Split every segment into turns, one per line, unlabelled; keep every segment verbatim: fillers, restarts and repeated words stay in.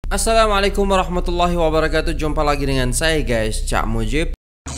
Assalamualaikum warahmatullahi wabarakatuh. Jumpa lagi dengan saya guys, Cak Mujib.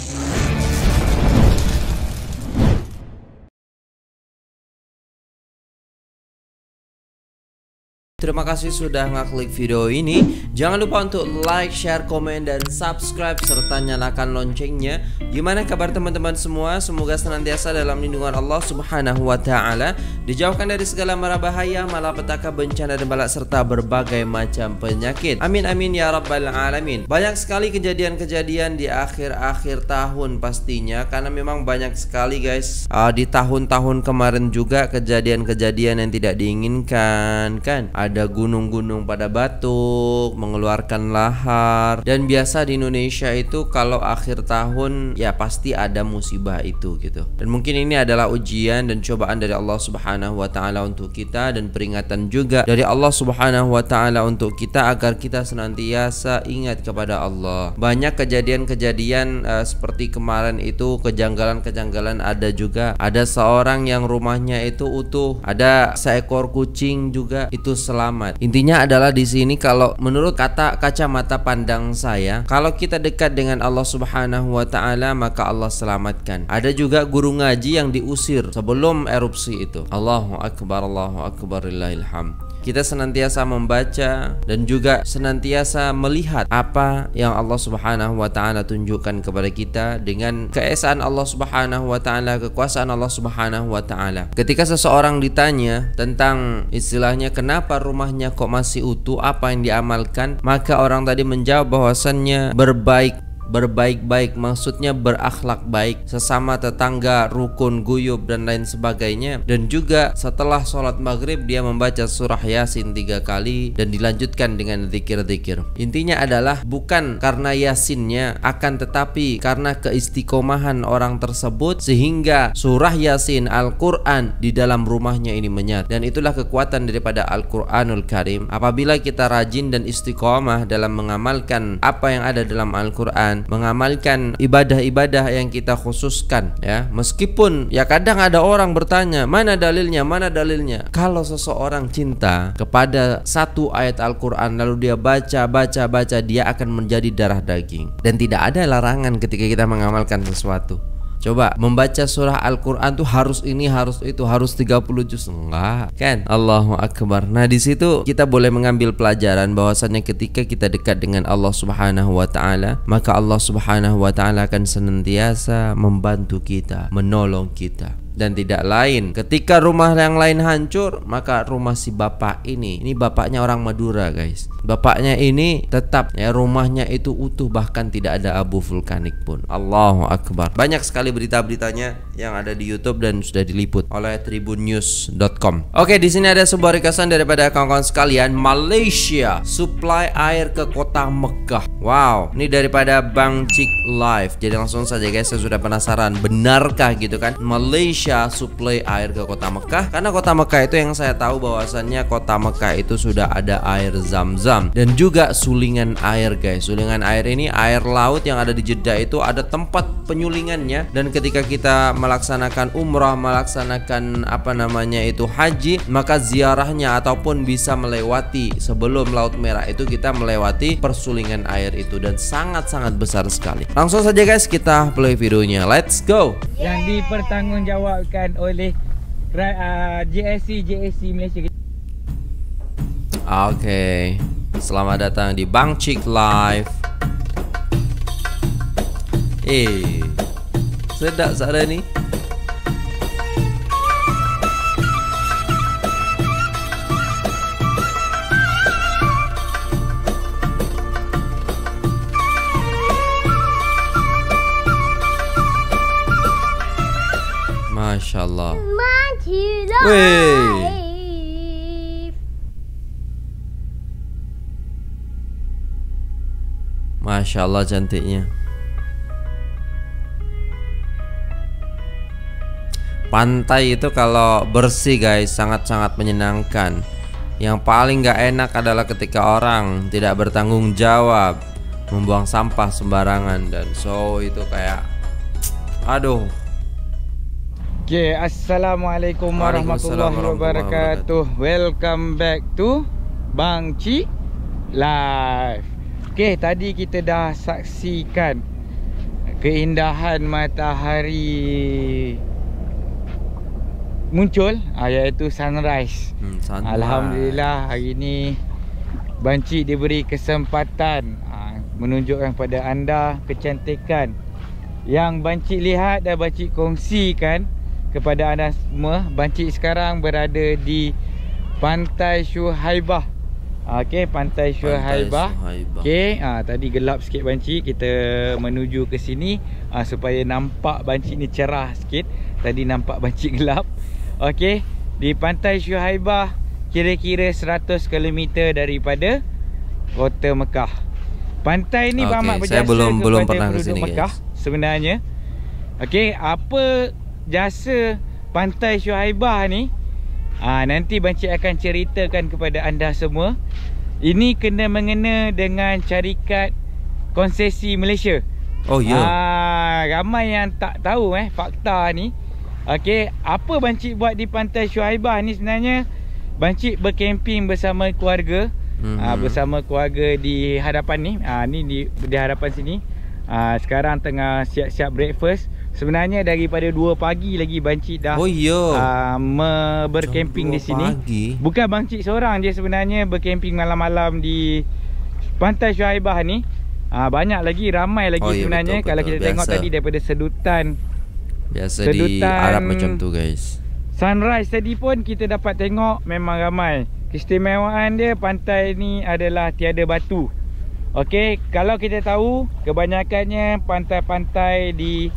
Terima kasih sudah ngeklik video ini. Jangan lupa untuk like, share, komen, dan subscribe serta nyalakan loncengnya. Gimana kabar teman-teman semua? Semoga senantiasa dalam lindungan Allah Subhanahu wa taala, dijauhkan dari segala mara bahaya, malapetaka, bencana dan bala serta berbagai macam penyakit. Amin amin ya rabbal alamin. Banyak sekali kejadian-kejadian di akhir-akhir tahun pastinya, karena memang banyak sekali guys uh, di tahun-tahun kemarin juga kejadian-kejadian yang tidak diinginkan kan. Ada gunung-gunung pada batuk, mengeluarkan lahar. Dan biasa di Indonesia itu kalau akhir tahun ya pasti ada musibah itu gitu. Dan mungkin ini adalah ujian dan cobaan dari Allah Subhanahu wa taala untuk kita, dan peringatan juga dari Allah Subhanahu wa taala untuk kita agar kita senantiasa ingat kepada Allah. Banyak kejadian-kejadian uh, seperti kemarin itu, kejanggalan-kejanggalan ada juga. Ada seorang yang rumahnya itu utuh, ada seekor kucing juga itu selamat. Intinya adalah di sini kalau menurut kata kacamata pandang saya, kalau kita dekat dengan Allah Subhanahu wa taala maka Allah selamatkan. Ada juga guru ngaji yang diusir sebelum erupsi itu. Allahu akbar, Allahu akbar, lillahil hamd. Kita senantiasa membaca dan juga senantiasa melihat apa yang Allah Subhanahu wa taala tunjukkan kepada kita dengan keesaan Allah Subhanahu wa taala, kekuasaan Allah Subhanahu wa taala. Ketika seseorang ditanya tentang istilahnya kenapa rumahnya kok masih utuh, apa yang diamalkan, maka orang tadi menjawab bahwasannya berbaik berbaik-baik, maksudnya berakhlak baik, sesama tetangga, rukun, guyub dan lain sebagainya. Dan juga setelah sholat maghrib dia membaca surah Yasin tiga kali dan dilanjutkan dengan zikir-zikir. Intinya adalah bukan karena Yasinnya, akan tetapi karena keistiqomahan orang tersebut sehingga surah Yasin, Al-Quran di dalam rumahnya ini menyatu. Dan itulah kekuatan daripada Al-Quranul Karim. Apabila kita rajin dan istiqomah dalam mengamalkan apa yang ada dalam Al-Quran, mengamalkan ibadah-ibadah yang kita khususkan ya, meskipun ya kadang ada orang bertanya mana dalilnya, mana dalilnya. Kalau seseorang cinta kepada satu ayat Al-Quran lalu dia baca, baca, baca, dia akan menjadi darah daging. Dan tidak ada larangan ketika kita mengamalkan sesuatu. Coba membaca surah Al-Quran tuh harus ini, harus itu, harus tiga puluh juz, enggak kan? Allahu Akbar. Nah di situ kita boleh mengambil pelajaran bahwasannya ketika kita dekat dengan Allah Subhanahu wa taala, maka Allah Subhanahu wa taala akan senantiasa membantu kita, menolong kita. Dan tidak lain, ketika rumah yang lain hancur, maka rumah si bapak ini, ini bapaknya orang Madura guys, bapaknya ini tetap ya rumahnya itu utuh, bahkan tidak ada abu vulkanik pun. Allahu Akbar. Banyak sekali berita-beritanya yang ada di YouTube dan sudah diliput oleh tribun news dot com. Oke, di sini ada sebuah requestan daripada kawan-kawan sekalian. Malaysia supply air ke kota Mekah. Wow, ini daripada Bang Cik Live. Jadi langsung saja guys, saya sudah penasaran, benarkah gitu kan Malaysia supply air ke kota Mekah? Karena kota Mekah itu yang saya tahu bahwasannya kota Mekah itu sudah ada air Zam-Zam dan juga sulingan air guys. Sulingan air ini air laut yang ada di Jeddah, itu ada tempat penyulingannya. Dan ketika kita melaksanakan umrah, melaksanakan apa namanya itu haji, maka ziarahnya ataupun bisa melewati sebelum Laut Merah itu kita melewati persulingan air itu, dan sangat-sangat besar sekali. Langsung saja guys kita play videonya. Let's go.
Yang dipertanggungjawabkan oleh uh, J S C J S C Malaysia.
Oke, okay. Selamat datang di Bang Cik Live. Eh, sedap sana ni. Masya Allah. Weh. Masya Allah cantiknya. Pantai itu kalau bersih guys sangat-sangat menyenangkan. Yang paling gak enak adalah ketika orang tidak bertanggung jawab, membuang sampah sembarangan, dan so itu kayak aduh.
Okay, assalamualaikum warahmatullahi wabarakatuh. Welcome back to Bang Cik live. Okey, tadi kita dah saksikan keindahan matahari muncul, iaitu sunrise. Hmm, sunrise. Alhamdulillah hari ni Bancik diberi kesempatan menunjukkan kepada anda kecantikan yang Bancik lihat dan Bancik kongsikan kepada anda semua. Bancik sekarang berada di Pantai Syuhaibah. Okey, Pantai Syuhaibah. Okey, ah tadi gelap sikit Bancik, kita menuju ke sini ah, supaya nampak Bancik ni cerah sikit. Tadi nampak Bancik gelap. Okey, di Pantai Syuhaibah kira-kira seratus kilometer daripada Kota Mekah. Pantai ni okay, amat berjasa
belum, belum pernah
penduduk
kesini,
Mekah guys. Sebenarnya. Okey, apa jasa Pantai Syuhaibah ni? Ah, nanti Bancik akan ceritakan kepada anda semua. Ini kena mengena dengan syarikat konsesi Malaysia.
Oh ya. Yeah.
Ah, ramai yang tak tahu eh fakta ni. Okey, apa Bancik buat di Pantai Syuhaibah ni sebenarnya? Bancik berkemping bersama keluarga. Mm-hmm. ah, bersama keluarga di hadapan ni. Ah, ni di, di hadapan sini. Ah, sekarang tengah siap-siap breakfast. Sebenarnya daripada dua pagi lagi Bancik dah
oh,
uh, berkemping di sini. Pagi. Bukan Bancik seorang je sebenarnya berkemping malam-malam di Pantai Syuhaibah ni. uh, Banyak lagi, ramai lagi oh, sebenarnya. Betul, Kalau betul. kita Biasa. tengok tadi daripada sedutan
Biasa sedutan di Arab macam tu guys.
Sunrise tadi pun kita dapat tengok, memang ramai. Keistimewaan dia, pantai ni adalah tiada batu. Okey, kalau kita tahu kebanyakannya pantai-pantai di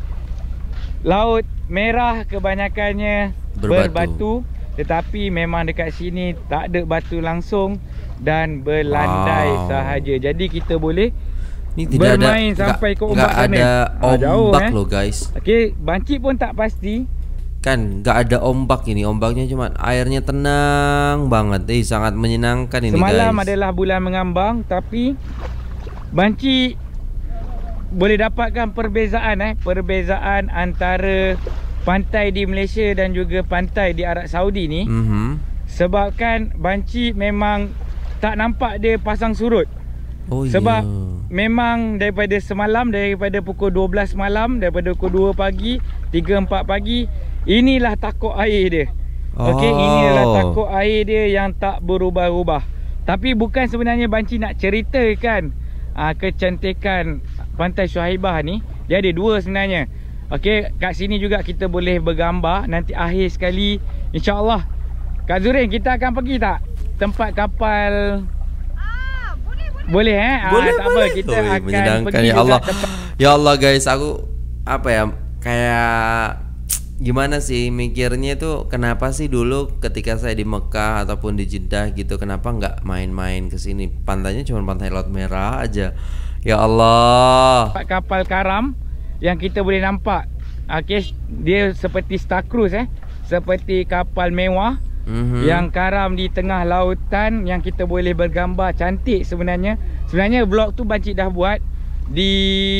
Laut Merah kebanyakannya berbatu. berbatu Tetapi memang dekat sini tak ada batu langsung dan berlandai wow. sahaja. Jadi kita boleh ni tidak bermain ada, sampai ke ombak sana.
Ada ombak jauh,
eh.
loh guys.
Okey, Bancik pun tak pasti.
Kan gak ada ombak ini. Ombaknya cuma airnya tenang banget. Eh, sangat menyenangkan ini
Semalam
guys.
Semalam adalah bulan mengambang, tapi Bancik boleh dapatkan perbezaan eh perbezaan antara pantai di Malaysia dan juga pantai di Arab Saudi ni. Mm-hmm. Sebabkan Bancik memang tak nampak dia pasang surut. Oh, sebab yeah. memang daripada semalam, daripada pukul dua belas malam, daripada pukul dua pagi, tiga empat pagi, inilah takuk air dia. Oh. Okey, inilah takuk air dia yang tak berubah-ubah. Tapi bukan sebenarnya Bancik nak ceritakan aa, kecantikan Pantai Syuhaibah ni. Dia ada dua sebenarnya. Okey, kat sini juga kita boleh bergambar. Nanti akhir sekali insya-Allah Kak Zurin, kita akan pergi tak tempat kapal? Ah, boleh boleh. Boleh eh?
Boleh,
ah, tak
boleh.
apa, kita
oh,
akan pergi
ya Allah.
tempat.
Ya Allah guys, aku apa ya? Kayak gimana sih mikirnya tuh, kenapa sih dulu ketika saya di Mekah ataupun di Jeddah gitu, kenapa nggak main-main ke sini? Pantainya cuma pantai Laut Merah aja. Ya Allah.
Kapal karam yang kita boleh nampak. Okey, dia seperti Star Cruise eh. Seperti kapal mewah mm-hmm. yang karam di tengah lautan, yang kita boleh bergambar. Cantik sebenarnya. Sebenarnya vlog tu Bancik dah buat di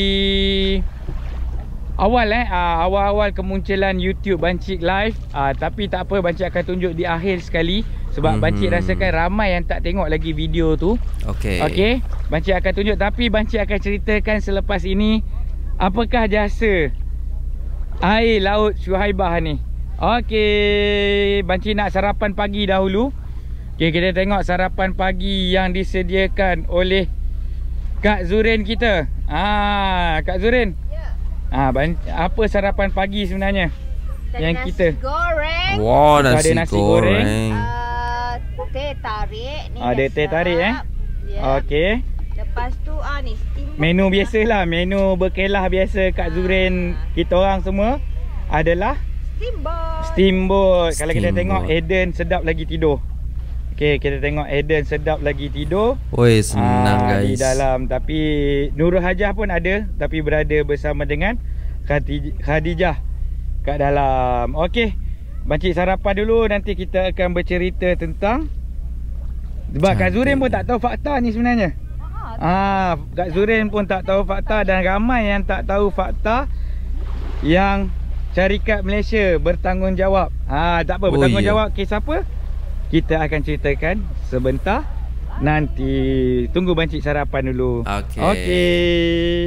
awal eh awal-awal kemunculan YouTube Bancik live. Ah, tapi tak apa, Bancik akan tunjuk di akhir sekali. Sebab mm-hmm. Bancik rasakan ramai yang tak tengok lagi video tu. Okey. Okey, Bancik akan tunjuk, tapi Bancik akan ceritakan selepas ini apakah jasa air Laut Syuhaibah ni. Okey, Bancik nak sarapan pagi dahulu. Okey, kita tengok sarapan pagi yang disediakan oleh Kak Zurin kita. Ah, Kak Zurin. Ya. Ah, apa sarapan pagi sebenarnya
Ada
yang
nasi
kita?
Goreng.
Wow, nasi,
ada nasi goreng. goreng.
Uh, teh tarik ni.
Ada teh tarik eh. Ya. Okey.
Lepas tu ah ni steamboat.
Menu biasalah, menu berkelah biasa Kak Zurin kita orang semua adalah
steamboat.
Steamboat. Kalau kita tengok Eden sedap lagi tidur. Okey, kita tengok Eden sedap lagi tidur.
Oi, senang
aa,
guys.
Di dalam, tapi Nurul Hajah pun ada, tapi berada bersama dengan Khadijah kat dalam. Okey, Bancik sarapan dulu, nanti kita akan bercerita tentang. Sebab Kak Zurin pun tak tahu fakta ni sebenarnya. Ah, Kak Zurin pun tak tahu fakta, dan ramai yang tak tahu fakta yang syarikat Malaysia bertanggungjawab. Ah, tak apa, bertanggungjawab oh, yeah. kes apa? Kita akan ceritakan sebentar nanti. Tunggu bancik sarapan dulu.
Okey.
Okey.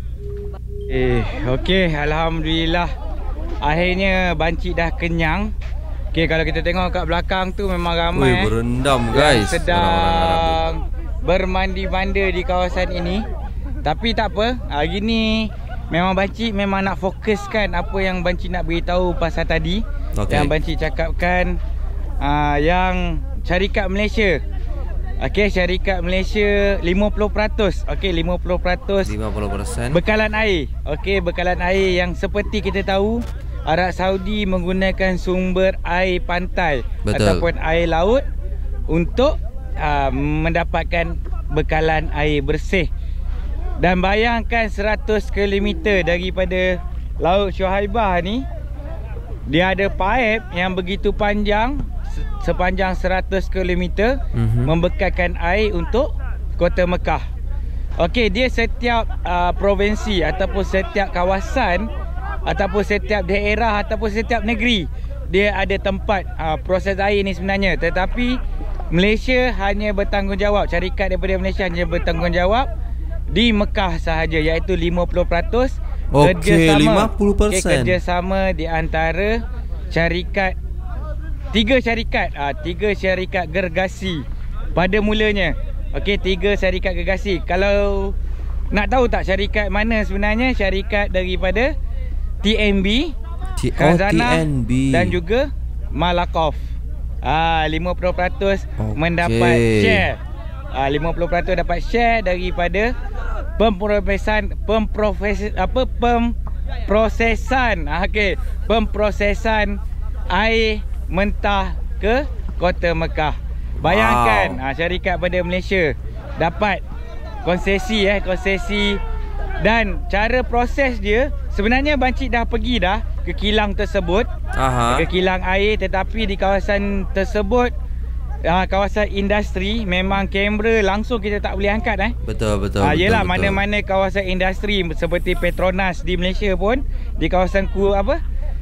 Eh, okey, alhamdulillah. Akhirnya bancik dah kenyang. Okey, kalau kita tengok kat belakang tu memang ramai.
Ui, berendam guys.
Sedang bermandi-manda di kawasan ini. Tapi tak apa, hari ni memang bancik memang nak fokuskan apa yang bancik nak beritahu pasal tadi. Okay. Yang bancik cakapkan uh, yang syarikat Malaysia. Okey, syarikat Malaysia lima puluh peratus. Okey, lima puluh peratus
lima puluh peratus
bekalan air. Okey, bekalan air yang seperti kita tahu Arab Saudi menggunakan sumber air pantai. Betul. Ataupun air laut untuk uh, mendapatkan bekalan air bersih. Dan bayangkan seratus kilometer daripada Laut Syuhaibah ni, dia ada paip yang begitu panjang, sepanjang seratus kilometer, mm-hmm. membekalkan air untuk Kota Mekah. Okey, dia setiap uh, provinsi ataupun setiap kawasan ataupun setiap daerah ataupun setiap negeri, dia ada tempat uh, proses air ni sebenarnya. Tetapi Malaysia hanya bertanggungjawab, syarikat daripada Malaysia hanya bertanggungjawab di Mekah sahaja, iaitu lima puluh peratus.
Okey,
kerjasama,
lima puluh peratus.
Okay, kerjasama di antara syarikat, tiga syarikat, ah, tiga syarikat gergasi pada mulanya. Okey, tiga syarikat gergasi. Kalau nak tahu tak syarikat mana sebenarnya? Syarikat daripada T N B, T Khazanah, oh, T N B dan juga Malakoff. Ah, lima puluh peratus okay. mendapat share. Ah, lima puluh peratus dapat share daripada pemprosesan pemproses apa pemprosesan ah, okey, pemprosesan air mentah ke Kota Mekah. Bayangkan, wow. ah, syarikat pada Malaysia dapat konsesi eh konsesi, dan cara proses dia sebenarnya bancik dah pergi dah ke kilang tersebut. Aha. Ke kilang air, tetapi di kawasan tersebut uh, kawasan industri, memang kamera langsung kita tak boleh angkat eh.
Betul betul.
Ah, yelah,
betul,
mana-mana betul. Kawasan industri seperti Petronas di Malaysia pun, di kawasan ku apa?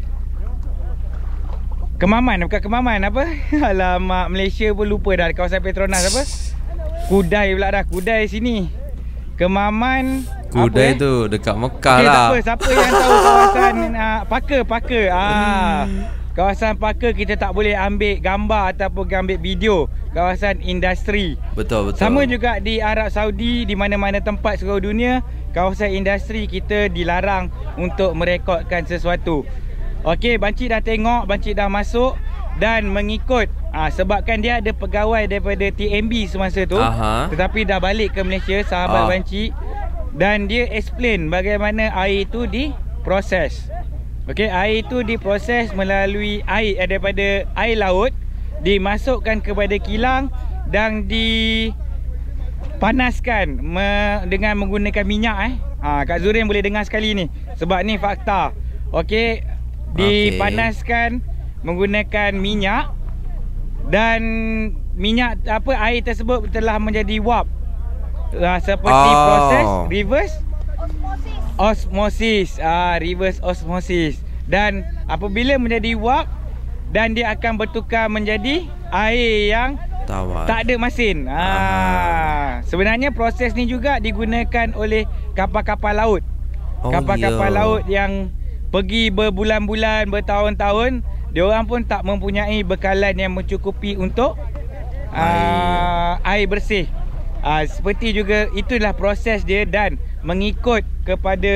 Kemaman, bukan Kemaman apa? Alamak, Malaysia pun lupa dah kawasan Petronas apa? Kudai pula dah, Kudai sini. Kemaman
Kudai
apa,
tu eh? Dekat Mekah
okay,
lah.
Tak apa, siapa yang tahu kawasan uh, Parker, Parker. Ah, kawasan Parker kita tak boleh ambil gambar ataupun ambil video. Kawasan industri. Betul betul. Sama juga di Arab Saudi, di mana-mana tempat seluruh dunia, kawasan industri kita dilarang untuk merekodkan sesuatu. Okey, bancik dah tengok, bancik dah masuk dan mengikut. Ah, sebabkan dia ada pegawai daripada T N B semasa tu. Aha. Tetapi dah balik ke Malaysia, sahabat ah. bancik. Dan dia explain bagaimana air itu diproses. Okey, air itu diproses melalui air daripada air laut, dimasukkan kepada kilang dan dipanaskan me, dengan menggunakan minyak eh. Ha, Kak Zurin boleh dengar sekali ni, sebab ni fakta. Okey, dipanaskan okay. menggunakan minyak, dan minyak apa air tersebut telah menjadi wap. Uh, seperti oh. proses reverse osmosis. Osmosis, ah reverse osmosis. Dan apabila menjadi wap, dan dia akan bertukar menjadi air yang tawar, tak ada masin. Ah, sebenarnya proses ni juga digunakan oleh kapal-kapal laut. Oh, kapal-kapal yeah. laut yang pergi berbulan-bulan, bertahun-tahun, dia orang pun tak mempunyai bekalan yang mencukupi untuk air, uh, air bersih. Uh, seperti juga itulah proses dia, dan mengikut kepada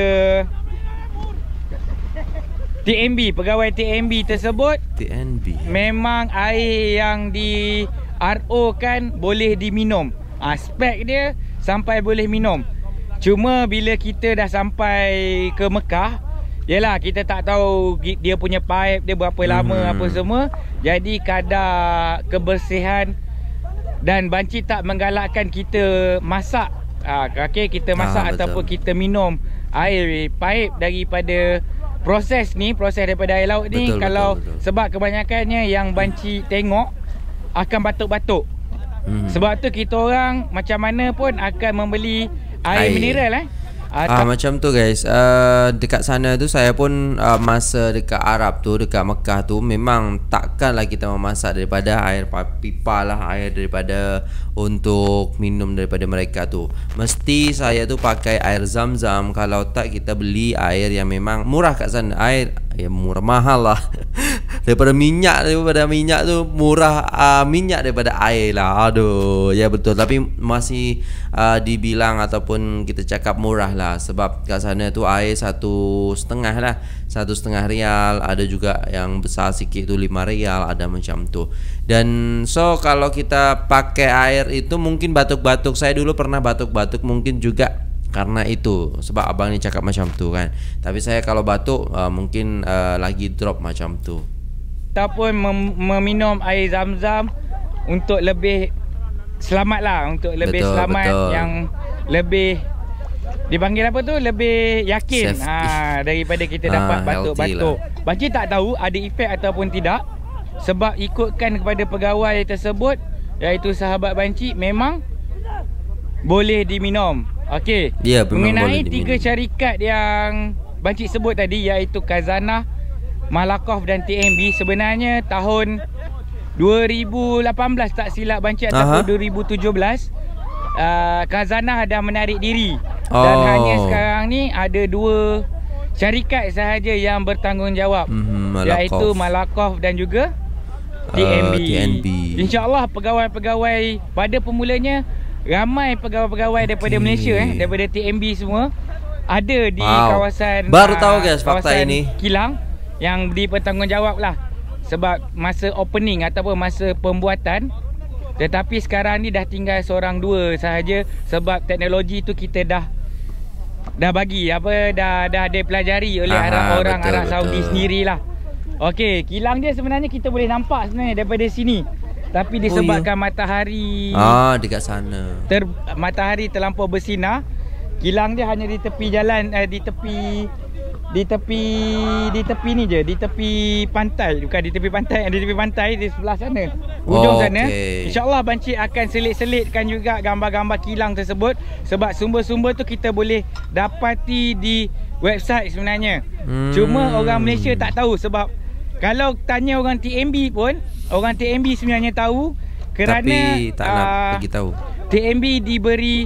T N B, pegawai T N B tersebut, T N B memang air yang di R O kan boleh diminum. uh, Spek dia sampai boleh minum. Cuma bila kita dah sampai ke Mekah, yelah, kita tak tahu dia punya pipe dia berapa lama, hmm. apa semua. Jadi kadar kebersihan, dan bancik tak menggalakkan kita masak. Ah, okay, kita masak ah, ataupun kita minum air pipe daripada proses ni, proses daripada air laut ni. Betul, kalau betul, betul. Sebab kebanyakannya yang bancik tengok akan batuk-batuk. Hmm. Sebab tu kita orang macam mana pun akan membeli air, air. mineral eh.
Ah, macam tu guys. Uh, dekat sana tu saya pun uh, masa dekat Arab tu, dekat Mekah tu, memang takkanlah kita memasak daripada air pipa lah, air daripada untuk minum daripada mereka tu. Mesti saya tu pakai air zam-zam. Kalau tak, kita beli air yang memang murah kat sana. Air ya murah mahal lah. Daripada minyak, daripada minyak tu murah, uh, minyak daripada air lah. Aduh, ya betul. Tapi masih uh, dibilang ataupun kita cakap murah lah. Sebab kat sana tu air satu setengah lah, satu setengah rial. Ada juga yang besar sikit tu lima rial, ada macam tu. Dan so kalau kita pakai air itu mungkin batuk-batuk. Saya dulu pernah batuk-batuk, mungkin juga karena itu, sebab abang ni cakap macam tu kan. Tapi saya kalau batuk uh, mungkin uh, lagi drop macam tu.
Ataupun mem meminum air zam-zam untuk lebih selamat lah, untuk lebih
betul,
selamat
betul.
Yang lebih dipanggil apa tu, lebih yakin ha, daripada kita
ha,
dapat batuk-batuk
lah.
Banci tak tahu ada efek ataupun tidak, sebab ikutkan kepada pegawai tersebut, iaitu sahabat Banci, memang boleh diminum. Okey,
ya,
mengenai tiga syarikat yang Banci sebut tadi, iaitu Khazanah, Malakoff dan T M B, sebenarnya tahun dua ribu lapan belas tak silap Banci ataupun dua ribu tujuh belas, uh, Khazanah dah menarik diri. Oh. Dan hanya sekarang ni ada dua syarikat sahaja yang bertanggungjawab, mm-hmm, Malakoff. Iaitu Malakoff dan juga uh, T M B. T M B. InsyaAllah pegawai-pegawai pada permulanya, ramai pegawai-pegawai daripada okay. Malaysia eh, daripada T M B semua ada di wow. kawasan,
baru tahu guys fakta ini,
kilang yang dipertanggungjawab lah sebab masa opening ataupun masa pembuatan. Tetapi sekarang ni dah tinggal seorang dua sahaja, sebab teknologi tu kita dah dah bagi apa, dah dah dipelajari oleh Aha, Arab, orang betul, Arab Saudi sendirilah. Okey, kilang dia sebenarnya kita boleh nampak sebenarnya daripada sini. Tapi disebabkan oh, ya. matahari
ah dekat sana,
ter, matahari terlampau bersinar, kilang dia hanya di tepi jalan, eh, di tepi di tepi di tepi ni je, di tepi pantai, bukan di tepi pantai, di tepi pantai di sebelah sana, ujung oh, sana. Okay. InsyaAllah Banci akan selit-selitkan juga gambar-gambar kilang tersebut, sebab sumber-sumber tu kita boleh dapati di website sebenarnya. Hmm. Cuma orang Malaysia tak tahu, sebab kalau tanya orang T M B pun, orang T M B sebenarnya tahu, kerana
tapi tak nak
uh,
bagi tahu.
T M B diberi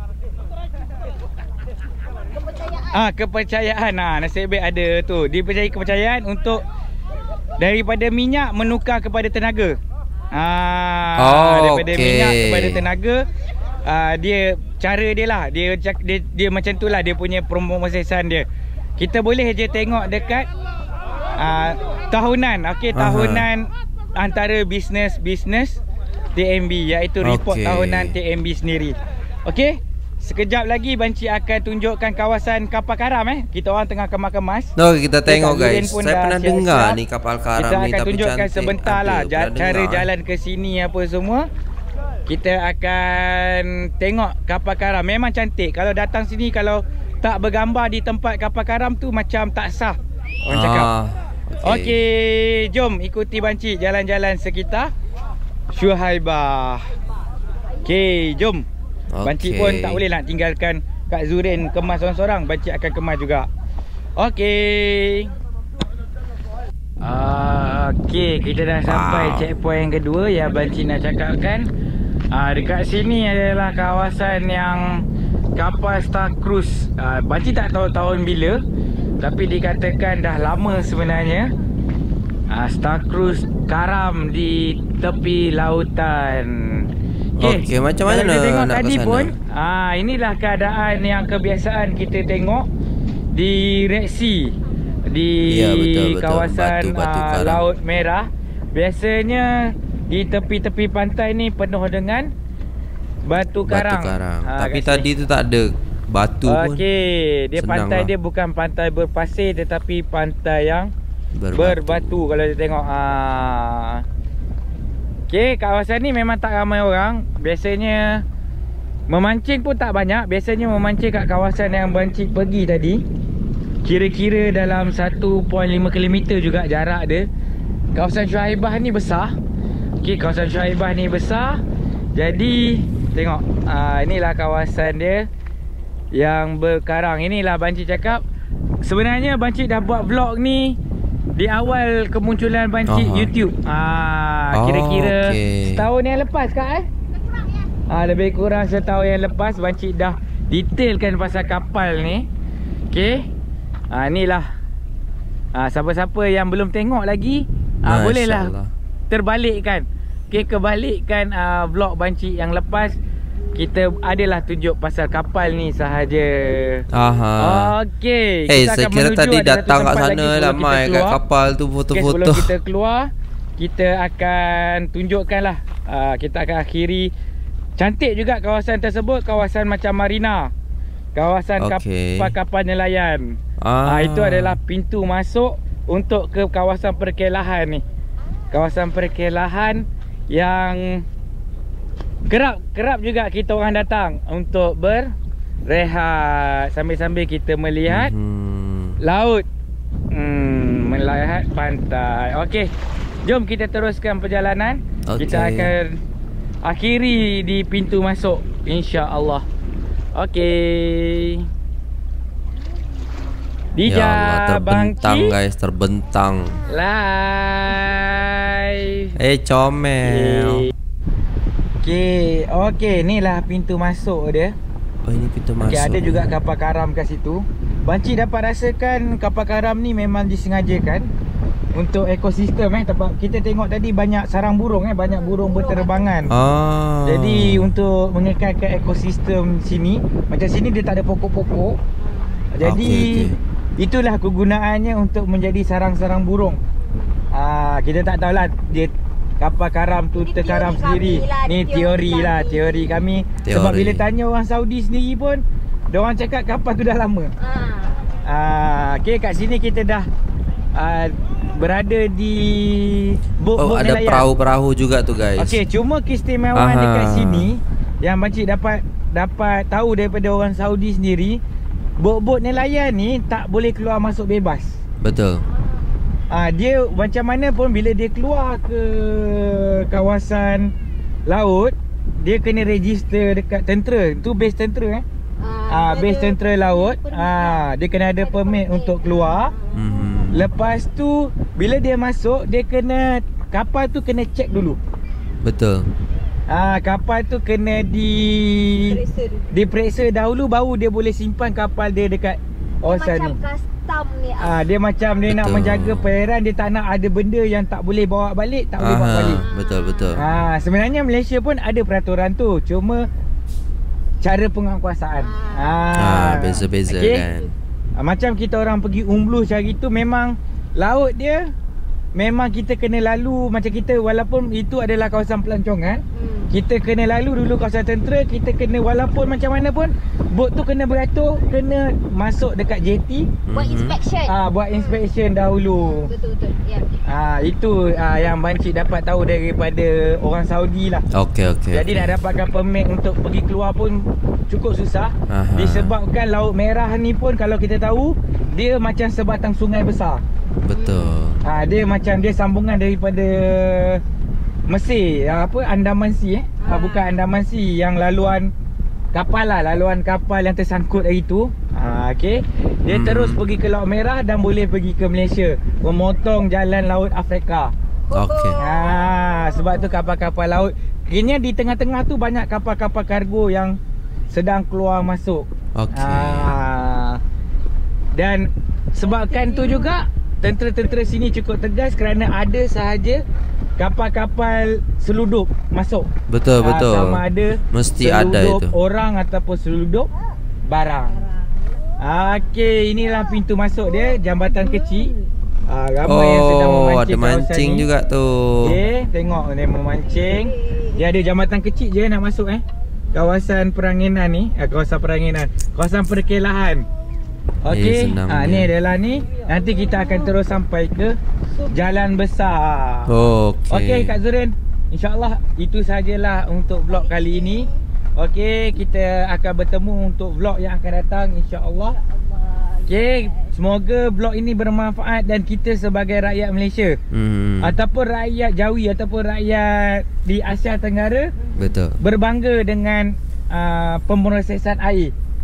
Ah, kepercayaan. Ah, nasib baik ada tu. Dipercayai kepercayaan untuk daripada minyak menukar kepada tenaga. Ah, oh, daripada okay. minyak kepada tenaga. Ah, dia cara dia lah. Dia dia, dia macam tu lah dia punya promosisan dia. Kita boleh je tengok dekat ah, tahunan. Okey, tahunan Aha. antara bisnes-bisnes T M B, iaitu report okay. tahunan T M B sendiri. Okey. Sekejap lagi Banci akan tunjukkan kawasan kapal karam eh. Kita orang tengah kemas-kemas.
No, kita tengok guys. Saya pernah dengar ni kapal karam
kita
ni,
akan
tapi
tunjukkan
cantik.
sebentar lah
Ada,
cara jalan ke sini apa semua. Kita akan tengok kapal karam. Memang cantik. Kalau datang sini, kalau tak bergambar di tempat kapal karam tu, macam tak sah, orang ah, cakap. Okey, okay, jom ikuti Banci jalan-jalan sekitar Shuaibah. Okey, jom. Okay. Banci pun tak boleh nak tinggalkan Kak Zurin kemas seorang-seorang. Banci akan kemas juga. Okey. Uh, Okey, kita dah sampai wow. checkpoint yang kedua yang Banci nak cakapkan. uh, Dekat sini adalah kawasan yang kapal Star Cruise. uh, Banci tak tahu tahun bila, tapi dikatakan dah lama sebenarnya. uh, Star Cruise karam di tepi lautan.
Okey, okay, macam mana
kita tengok
nak
tadi
ke sana?
Pun, ah inilah keadaan yang kebiasaan kita tengok di Red Sea, di ya, betul, betul. kawasan batu, batu uh, Laut Merah. Biasanya di tepi-tepi pantai ni penuh dengan batu karang. Batu karang. Ha, tapi tadi tu tak ada batu okay. pun. Okey, dia Senang pantai lah. Dia bukan pantai berpasir, tetapi pantai yang berbatu, berbatu kalau kita tengok. Ah. Okey, kawasan ni memang tak ramai orang. Biasanya memancing pun tak banyak. Biasanya memancing kat kawasan yang Banci pergi tadi, kira-kira dalam satu perpuluhan lima kilometer juga jarak dia. Kawasan Shuaibah ni besar. Okey, kawasan Shuaibah ni besar. Jadi tengok, aa, inilah kawasan dia. yang berkarang. Inilah Banci cakap, sebenarnya Banci dah buat vlog ni di awal kemunculan Banci
Aha.
YouTube. Ah, kira-kira
Oh, okay.
setahun yang lepas kak eh? Ah, lebih kurang setahun yang lepas Banci dah detailkan pasal kapal ni. Okey. Ah, inilah. Ah, siapa-siapa yang belum tengok lagi, ah, bolehlah
Allah.
terbalikkan. Okey, kebalikkan uh, vlog Banci yang lepas. Kita adalah tunjuk pasal kapal ni sahaja.
Aha.
Okey,
Eh,
kita
saya
akan
kira
menuju
tadi
ada satu
datang kat
tempat
sana
lagi
lah
sebelum kita
mai kat
keluar.
kapal tu
Okey,
foto-foto.
sebelum kita keluar, kita akan tunjukkanlah. Uh, kita akan akhiri. Cantik juga kawasan tersebut, kawasan macam marina. Kawasan
Okey.
kapal-kapal nelayan. Ah.
Ah.
Itu adalah pintu masuk untuk ke kawasan perkelahan ni. Kawasan perkelahan yang kerap kerap juga kita orang datang untuk berehat sambil-sambil kita melihat
Hmm.
laut. Hmm, melihat pantai. Okey. Jom kita teruskan perjalanan.
Okey.
Kita akan akhiri di pintu masuk insya-Allah. Okey. Dija
Ya Allah, terbentang
Bangki
guys, terbentang.
live.
Eh, comel.
Okey, okey, inilah pintu masuk dia.
Oh, ini pintu masuk.
Okey, ada juga kapal karam kat situ. Banci dapat rasakan kapal karam ni memang disengajakan untuk ekosistem eh. Tempat kita tengok tadi banyak sarang burung eh, banyak burung berterbangan.
Ah.
Jadi untuk mengekalkan ekosistem sini, macam sini dia tak ada pokok-pokok. Jadi
Okey,
itulah kegunaannya untuk menjadi sarang-sarang burung. Ah, kita tak tahulah dia kapal karam tu
Ini
terkaram
teori
sendiri.
kami lah,
Ni
teori
teori lah,
kami.
teori kami.
Teori.
Sebab bila tanya orang Saudi sendiri pun, diorang cakap kapal tu dah lama.
Ah.
Ah, okey, kat sini kita dah ah, berada di bot
Oh,
bot
ada
nelayan.
perahu-perahu juga tu guys.
Okey, cuma keistimewaan
Aha.
dekat sini yang makcik dapat dapat tahu daripada orang Saudi sendiri, bot-bot nelayan ni tak boleh keluar masuk bebas.
Betul.
Ah, dia macam mana pun bila dia keluar ke kawasan laut, dia kena register dekat tentera. Tu base tentera eh. Ah, base tentera laut. Ah, dia kena ada permit untuk keluar.
Hmm.
Lepas tu bila dia masuk, dia kena kapal tu kena check dulu.
Betul.
Ah, kapal tu kena di
Periksa dulu.
diperiksa dahulu baru dia boleh simpan kapal dia dekat kawasan ni.
Macam custom ni.
Ah, dia macam dia nak
Betul.
menjaga perairan, dia tak nak ada benda yang tak boleh bawa balik, tak boleh bawa
Aha,
balik.
betul betul.
Ah, sebenarnya Malaysia pun ada peraturan tu, cuma cara penguasaan.
Ah, beza-beza
okey?
kan.
Ah, macam kita orang pergi Umblu cari tu, memang laut dia memang kita kena lalu macam kita, walaupun itu adalah kawasan pelancongan,
Hmm.
kita kena lalu dulu kawasan tentera, kita kena walaupun macam mana pun bot tu kena beratur, kena masuk dekat jetty,
Buat
Mhm.
inspection.
ah buat inspection dahulu.
Betul betul. Ya.
Ah itu ah yang Banci dapat tahu daripada orang Saudi lah.
Okey okey.
Jadi
okey.
nak dapatkan permit untuk pergi keluar pun cukup susah.
Aha.
Disebabkan Laut Merah ni pun kalau kita tahu, dia macam sebatang sungai besar.
Betul.
Ah dia macam dia sambungan daripada Mesir, ah, apa Andaman Sea eh. Ah, bukan Andaman Sea, yang laluan kapal lah, laluan kapal yang tersangkut hari tu. Ah okey. Dia
Hmm.
terus pergi ke Laut Merah dan boleh pergi ke Malaysia, memotong jalan laut Afrika.
Okey.
Ah sebab tu kapal-kapal laut, kini di tengah-tengah tu banyak kapal-kapal kargo yang sedang keluar masuk.
Okey.
Ah dan sebabkan tu juga tentera-tentera sini cukup tegas kerana ada sahaja kapal-kapal seludup masuk.
Betul
Ah,
betul.
Sama ada
Mesti ada
seludup
itu.
orang ataupun seludup barang. Ah, okey, inilah pintu masuk dia, jambatan kecil. Ah, ramai yang sedang
Oh,
memancing
ada
kawasan
mancing
ni.
juga tu.
Okey, tengok dia memancing. Dia ada jambatan kecil je nak masuk eh. Kawasan peranginan ni, eh, kawasan peranginan, kawasan perkelahan. Okey,
senang
ah
dia.
ni adalah ni. Nanti kita akan terus sampai ke jalan besar.
Okey.
Okey Kak Zurin, InsyaAllah itu sajalah untuk vlog kali ini. Okey, kita akan bertemu untuk vlog yang akan datang InsyaAllah. Okey, semoga vlog ini bermanfaat dan kita sebagai rakyat Malaysia
Hmm.
ataupun rakyat Jawi ataupun rakyat di Asia Tenggara
Betul.
berbangga dengan uh, pemrosesan air.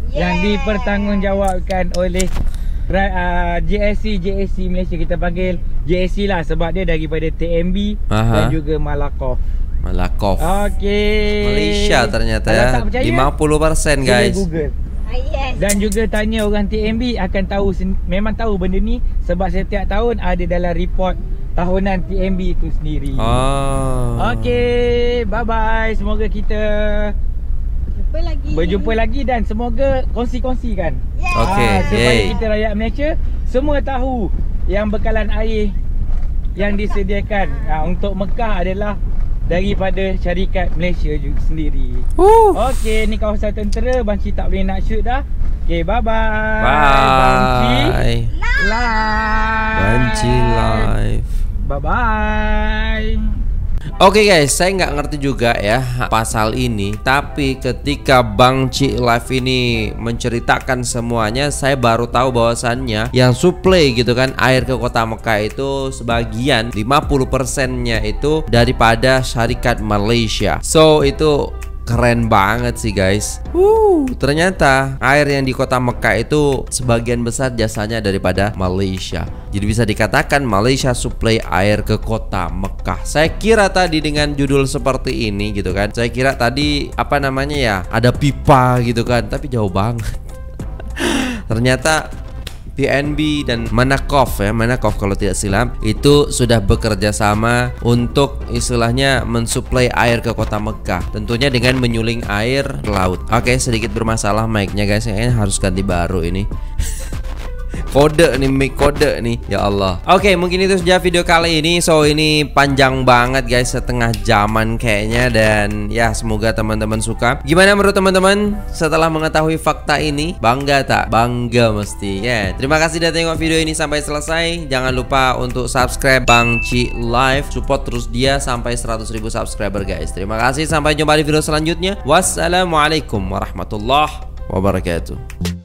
yang dipertanggungjawabkan oleh uh, J S C J S C Malaysia. Kita panggil J S C lah sebab dia daripada T M B
Aha.
dan juga Malakoff.
Malakoff.
Okey.
Malaysia ternyata
Kalau
ya.
tak percaya,
lima puluh persen
boleh
guys.
Google.
Ah, yes.
Dan juga tanya orang T M B akan tahu, memang tahu benda ni sebab setiap tahun ada dalam report tahunan T M B itu sendiri.
Oh.
Okey, bye bye. Semoga kita
Jumpa lagi.
berjumpa lagi dan semoga kongsi-kongsikan.
Yes.
Okey,
Ah, supaya
yay.
kita rakyat Malaysia semua tahu yang bekalan air yang disediakan ah, untuk Mekah adalah daripada syarikat Malaysia juga sendiri.
Uh.
Okey, ni kawasan tentera. Banci tak boleh nak shoot dah. Okey, bye bye. Banci
Bye.
live.
Banci live.
Bye bye.
Oke guys, saya nggak ngerti juga ya pasal ini. Tapi ketika Bang Ci Live ini menceritakan semuanya, saya baru tahu bahwasannya yang suplai gitu kan air ke kota Mekah itu sebagian lima puluh persennya itu daripada syarikat Malaysia. So itu keren banget sih guys. Uh, ternyata air yang di kota Mekah itu sebagian besar jasanya daripada Malaysia. Jadi bisa dikatakan Malaysia suplai air ke kota Mekah. Saya kira tadi dengan judul seperti ini gitu kan, saya kira tadi apa namanya ya, ada pipa gitu kan, tapi jauh banget. Ternyata T N B dan Malakoff ya, Malakoff kalau tidak silap itu sudah bekerja sama untuk istilahnya mensuplai air ke kota Mekah. Tentunya dengan menyuling air ke laut. Oke, sedikit bermasalah mic-nya guys, kayaknya harus ganti baru ini. Kode nih, mic kode nih, ya Allah. Oke, mungkin itu saja video kali ini. So ini panjang banget guys, setengah jaman kayaknya. Dan ya semoga teman-teman suka. Gimana menurut teman-teman setelah mengetahui fakta ini? Bangga tak? Bangga mesti ya. Terima kasih sudah tengok video ini sampai selesai. Jangan lupa untuk subscribe Bang Ci Live. Support terus dia sampai seratus ribu subscriber guys. Terima kasih, sampai jumpa di video selanjutnya. Wassalamualaikum warahmatullahi wabarakatuh.